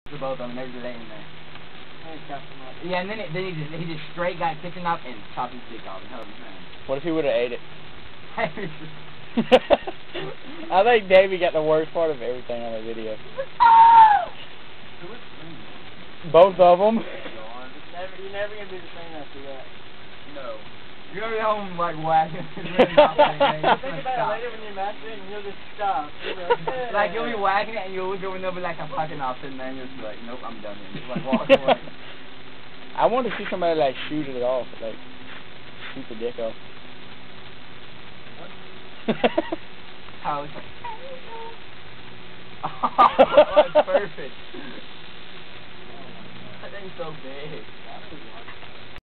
The both of them, they're just laying there. Yeah, and then he just straight got kitchen up and chopped his dick off and held his hand. What if he would have ate it? I think Davey got the worst part of everything on the video. Both of them. You're never gonna be the same after that. No. You're gonna be home like whacking. Think about it later when you're mastering and you'll just stop. Like you'll be whacking it and you'll look over and there'll be like a fucking off sitting there and you'll just be like, nope, I'm done here. Just like walk away. I want to see somebody like shoot it off, like shoot the dick off. How it's like, oh, it's perfect. That thing's so big.